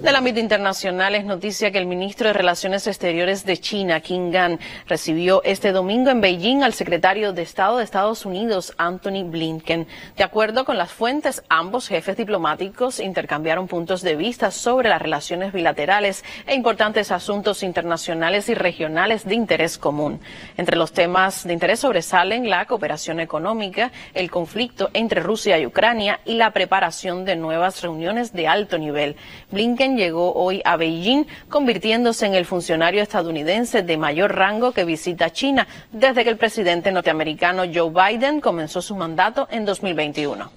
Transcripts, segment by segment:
Del ámbito internacional es noticia que el ministro de Relaciones Exteriores de China, Qin Gang, recibió este domingo en Beijing al secretario de Estado de Estados Unidos, Antony Blinken. De acuerdo con las fuentes, ambos jefes diplomáticos intercambiaron puntos de vista sobre las relaciones bilaterales e importantes asuntos internacionales y regionales de interés común. Entre los temas de interés sobresalen la cooperación económica, el conflicto entre Rusia y Ucrania y la preparación de nuevas reuniones de alto nivel. Blinken llegó hoy a Beijing, convirtiéndose en el funcionario estadounidense de mayor rango que visita China desde que el presidente norteamericano Joe Biden comenzó su mandato en 2021.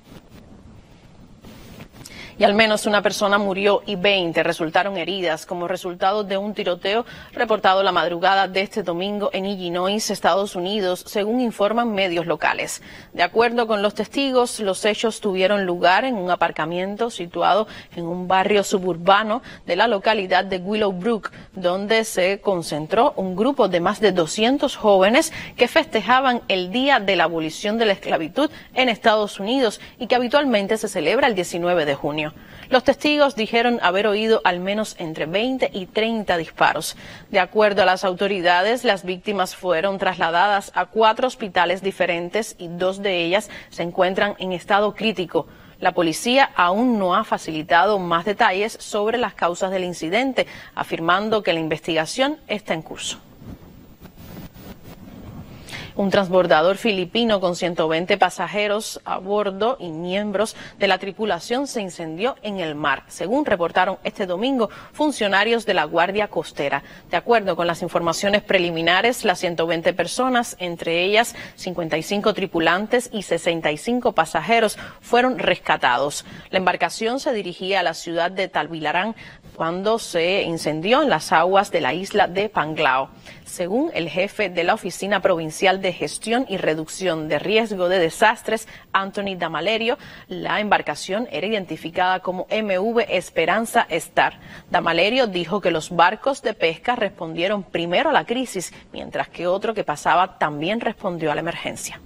Y al menos una persona murió y 20 resultaron heridas como resultado de un tiroteo reportado la madrugada de este domingo en Illinois, Estados Unidos, según informan medios locales. De acuerdo con los testigos, los hechos tuvieron lugar en un aparcamiento situado en un barrio suburbano de la localidad de Willowbrook, donde se concentró un grupo de más de 200 jóvenes que festejaban el Día de la Abolición de la Esclavitud en Estados Unidos y que habitualmente se celebra el 19 de junio. Los testigos dijeron haber oído al menos entre 20 y 30 disparos. De acuerdo a las autoridades, las víctimas fueron trasladadas a 4 hospitales diferentes y 2 de ellas se encuentran en estado crítico. La policía aún no ha facilitado más detalles sobre las causas del incidente, afirmando que la investigación está en curso. Un transbordador filipino con 120 pasajeros a bordo y miembros de la tripulación se incendió en el mar, según reportaron este domingo funcionarios de la Guardia Costera. De acuerdo con las informaciones preliminares, las 120 personas, entre ellas 55 tripulantes y 65 pasajeros, fueron rescatados. La embarcación se dirigía a la ciudad de Talvilarán cuando se incendió en las aguas de la isla de Panglao. Según el jefe de la Oficina Provincial de Gestión y Reducción de Riesgo de Desastres, Anthony Damalerio, la embarcación era identificada como MV Esperanza Star. Damalerio dijo que los barcos de pesca respondieron primero a la crisis, mientras que otro que pasaba también respondió a la emergencia.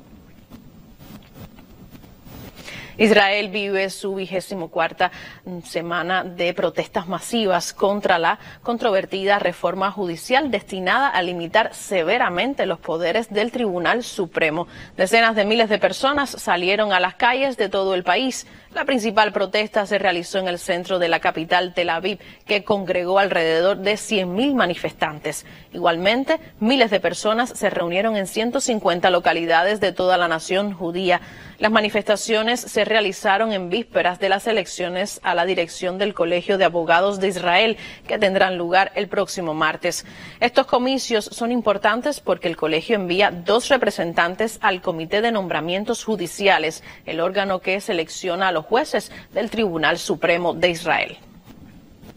Israel vive su 24ª semana de protestas masivas contra la controvertida reforma judicial destinada a limitar severamente los poderes del Tribunal Supremo. Decenas de miles de personas salieron a las calles de todo el país. La principal protesta se realizó en el centro de la capital, Tel Aviv, que congregó alrededor de 100.000 manifestantes. Igualmente, miles de personas se reunieron en 150 localidades de toda la nación judía. Las manifestaciones se realizaron en vísperas de las elecciones a la dirección del Colegio de Abogados de Israel, que tendrán lugar el próximo martes. Estos comicios son importantes porque el colegio envía 2 representantes al Comité de Nombramientos Judiciales, el órgano que selecciona a los jueces del Tribunal Supremo de Israel.